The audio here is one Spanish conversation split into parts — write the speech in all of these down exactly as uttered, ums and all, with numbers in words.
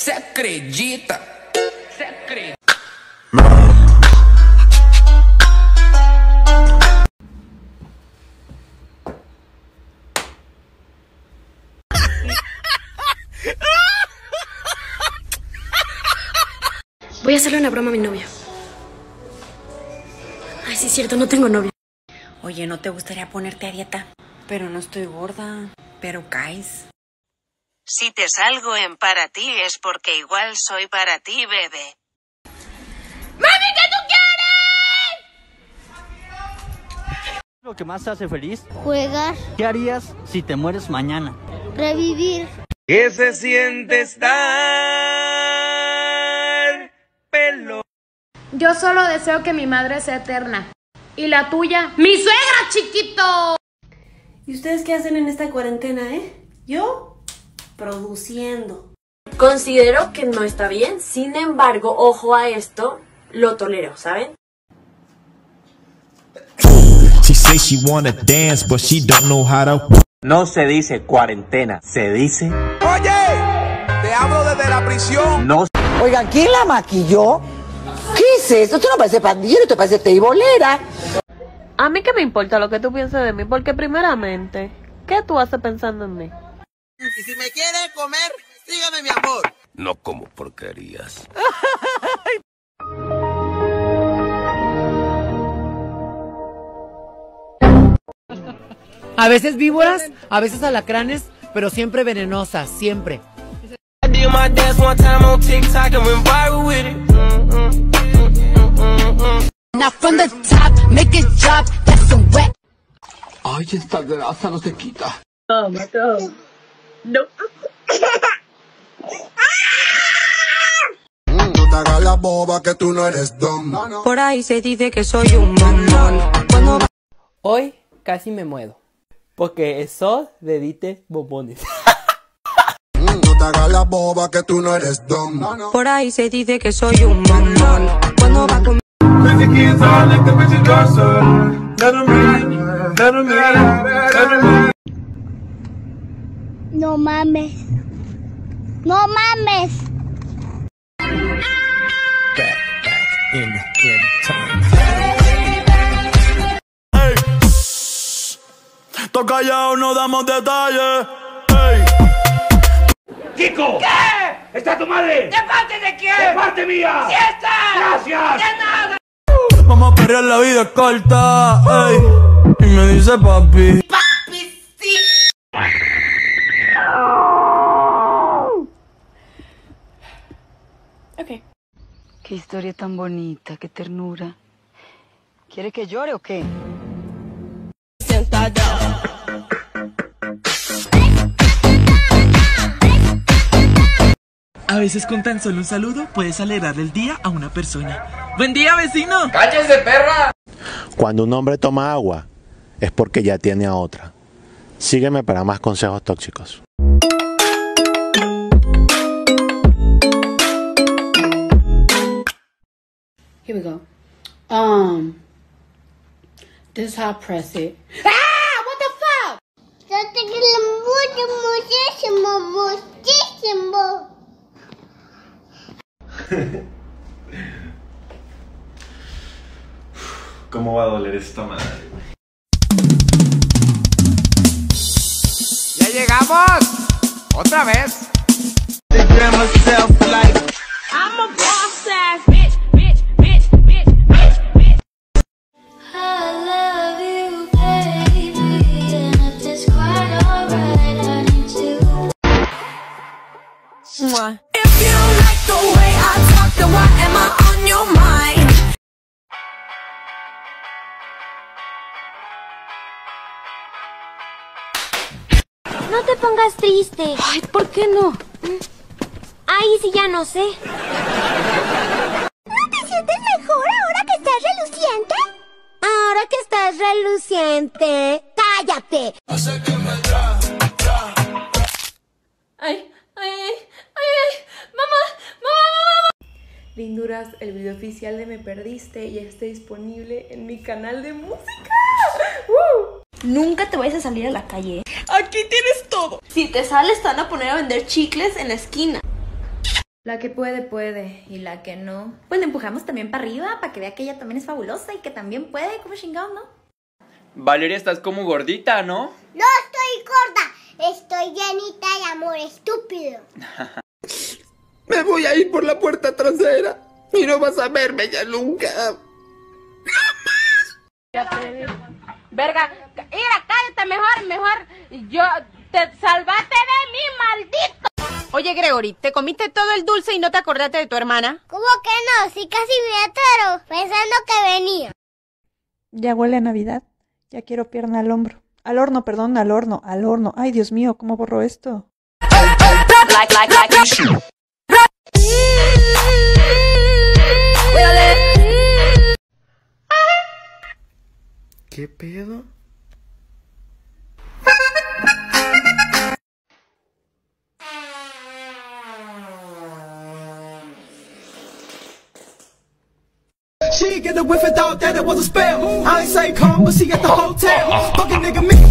Se acredita. Se acredita. Voy a hacerle una broma a mi novia. Ay, sí es cierto, no tengo novia. Oye, ¿no te gustaría ponerte a dieta? Pero no estoy gorda, pero caes. Si te salgo en para ti es porque igual soy para ti, bebé. ¡Mami, qué tú quieres! ¿Lo que más te hace feliz? Jugar. ¿Qué harías si te mueres mañana? Revivir. ¿Qué se siente estar pelo? Yo solo deseo que mi madre sea eterna. ¿Y la tuya? ¡Mi suegra, chiquito! ¿Y ustedes qué hacen en esta cuarentena, eh? ¿Yo? Produciendo. Considero que no está bien, sin embargo, ojo a esto, lo tolero, ¿saben? She say she wanna dance, but she don't know how to. No se dice cuarentena, se dice. Oye, te hablo desde la prisión. No. Oigan, ¿quién la maquilló? ¿Qué es esto? Esto no parece pandillero, esto parece teibolera. A mí qué me importa lo que tú pienses de mí, porque primeramente, ¿qué tú haces pensando en mí? Y si me quiere comer, dígame mi amor. No como porquerías. A veces víboras, a veces alacranes, pero siempre venenosas, siempre. Ay, esta grasa no se quita. Oh, my God. No. No te hagas la boba que tú no eres don. Por ahí se dice que soy un mamón. Cuando... Hoy casi me muero, porque eso de dite bombones. No te hagas la boba que tú no eres don. Por ahí se dice que soy un mamón. Cuando va con... No mames. No mames. Back, back in, in time. Hey. Toca callado, no damos detalles. Hey. ¡Chico! ¿Qué? ¿Está tu madre? ¿De parte de quién? ¡De parte mía! ¡Sí está! ¡Gracias! ¡De nada! Vamos a perrear, la vida es corta. Hey. Y me dice papi. ¡Papi, sí! Ok. Qué historia tan bonita, qué ternura. ¿Quiere que llore o qué? A veces con tan solo un saludo puedes alegrarle el día a una persona. ¡Buen día, vecino! ¡Cállese, perra! Cuando un hombre toma agua, es porque ya tiene a otra. Sígueme para más consejos tóxicos. Here we go. Um, this is how I press it. Ah! What the fuck? Yo te quiero mucho, muchísimo, muchísimo. ¿Cómo va a doler esta madre? ¡Ya llegamos! ¡Otra vez! I'm a boss ass bitch, bitch, bitch, bitch, bitch, bitch. I love you, baby, and if it's quite alright, I need you. Mwah. If you don't like the way I talk, then why am I on your mind? No te pongas triste. Ay, ¿por qué no? Ay, sí, ya no sé. ¿No te sientes mejor ahora que estás reluciente? Ahora que estás reluciente. ¡Cállate! Ay, ay, ay, ay, mamá, mamá, mamá. Linduras, el video oficial de Me Perdiste ya está disponible en mi canal de música. ¡Uh! Nunca te vayas a salir a la calle. Aquí tienes todo. Si te sales, te van a poner a vender chicles en la esquina. La que puede, puede. Y la que no, pues la empujamos también para arriba para que vea que ella también es fabulosa y que también puede, como chingado, ¿no? Valeria, estás como gordita, ¿no? No estoy gorda, estoy llenita de amor, estúpido. Me voy a ir por la puerta trasera y no vas a verme ya nunca. Verga, mira, cállate mejor, mejor. Yo, te salvaste de mí, maldito. Oye, Gregory, ¿te comiste todo el dulce y no te acordaste de tu hermana? ¿Cómo que no? Sí, casi me atoro, pensando que venía. Ya huele a Navidad. Ya quiero pierna al hombro. Al horno, perdón, al horno, al horno. Ay, Dios mío, ¿cómo borro esto? Like, like, like. ¿Qué pedo? She get the whiff and thought that it was a spell. I ain't say come, but she at the hotel. Fucking nigga me.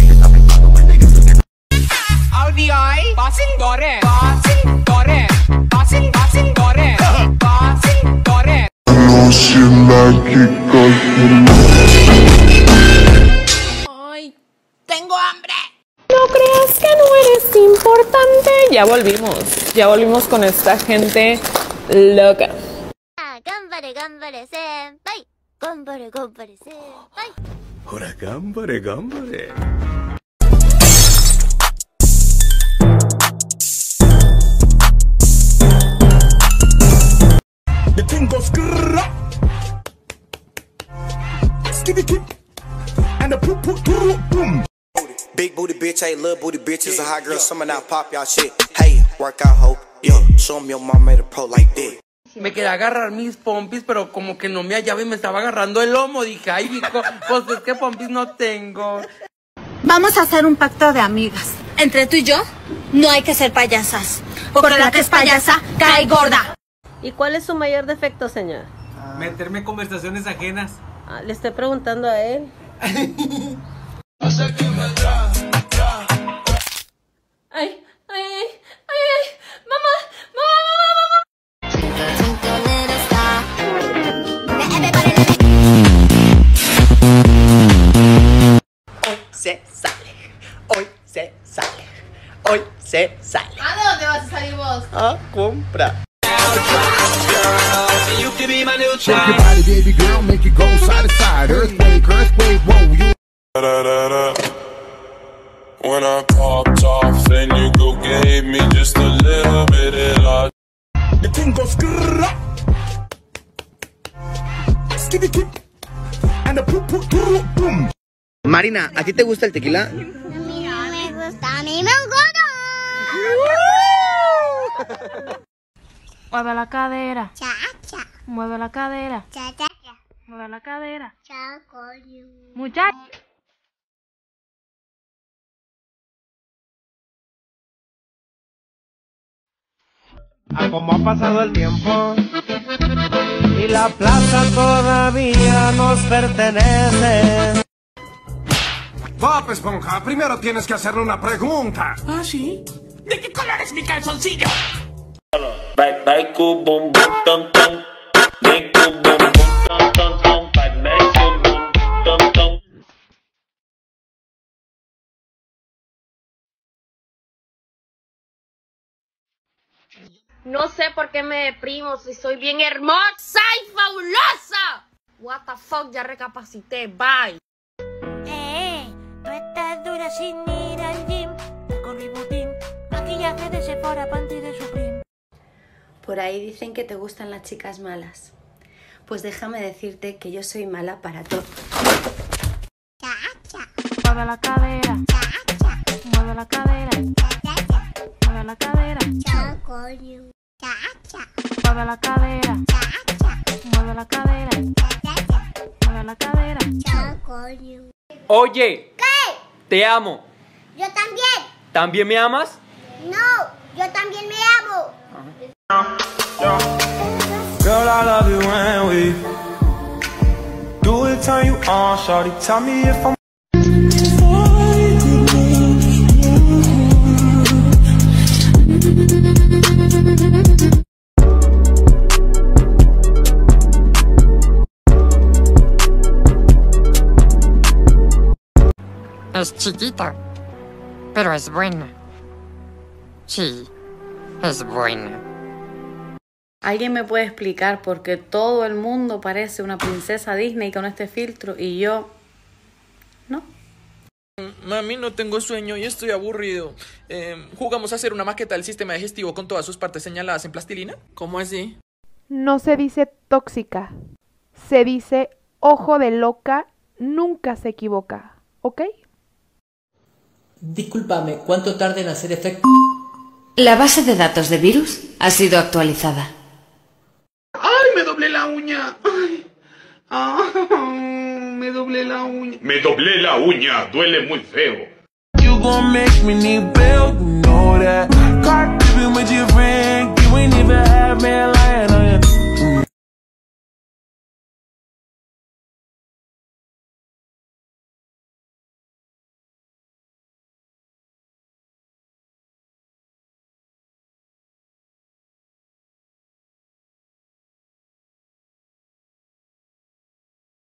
Audi I, passing dore, passing dore, passing passing dore, passing dore. Ay, tengo hambre. No creas que no eres importante. Ya volvimos, ya volvimos con esta gente loca. Gambare, gambare, senpai. Gambare, gambare, senpai. Ahora gambare, gambare. The thing goes grrrr. Skitty kip. And the poop poop boom. Big booty bitch, hey, little booty bitches, a hot girl, summer now pop y'all shit. Hey, work out hoe, yo, show me your mom made a pro like that. Me quería agarrar mis pompis, pero como que no me hallaba y me estaba agarrando el lomo. Dije, ay, hijo, pues es que pompis no tengo. Vamos a hacer un pacto de amigas. Entre tú y yo, no hay que ser payasas. Porque la que es payasa, cae gorda. ¿Y cuál es su mayor defecto, señor? Meterme en conversaciones ajenas. Ah, le estoy preguntando a él. Ay, ay, ay, ay, ay, mamá, mamá, mamá, mamá. Hoy se sale, hoy se sale, hoy se sale. ¿A dónde vas a salir vos? A comprar. You can be my new child. Shake your body, baby girl, make it go side to side. Earthquake, earthquake, whoa, you. Da, da, da. When I popped off, then you go gave me just a little bit of love. The thing goes grrrr. Skitty kip. And the poop poop boom. Marina, ¿a ti te gusta el tequila? A mí no me gusta, a mí me gusta. Mueve la cadera. Cha, cha. Mueve la cadera. Cha, cha, cha. Mueve la cadera. Cha, coño. Muchacho. A como ha pasado el tiempo y la plaza todavía nos pertenece. Bob Esponja, primero tienes que hacerle una pregunta. ¿Ah, sí? ¿De qué color es mi calzoncillo? Back, back, boom, boom, tom, tom. Back, boom, boom, tom, tom, tom. Back, back, boom, boom, tom, tom. No sé por qué me deprimo si soy bien hermosa y fabulosa. What the fuck, ya recapacité, bye. Eh, no estás dura sin ir al gym. Con Ributin, maquillaje de Sephora, panty de Supreme. Por ahí dicen que te gustan las chicas malas. Pues déjame decirte que yo soy mala para todo. Mueve la cadera. Mueve la cadera. Mueve la cadera. Mueve la cadera. Mueve la cadera. Mueve la cadera. Oye, ¿Qué? te amo. Yo también. ¿También me amas? No, yo también me amo. Girl, I love you when we do it, turn you on, shawty. Tell me if I'm Es chiquita, pero es buena. Sí, es buena. ¿Alguien me puede explicar por qué todo el mundo parece una princesa Disney con este filtro y yo no? Mami, no tengo sueño y estoy aburrido. Eh, ¿Jugamos a hacer una maqueta del sistema digestivo con todas sus partes señaladas en plastilina? ¿Cómo así? No se dice tóxica, se dice ojo de loca, nunca se equivoca, ¿ok? Discúlpame, ¿cuánto tarda en hacer efecto? La base de datos de virus ha sido actualizada. ¡Ay, me doblé la uña! ¡Ay! ¡Ah! Me doblé la uña. Me doblé la uña, duele muy feo. You gon' make me need bail, you know that. Caught living with your friend.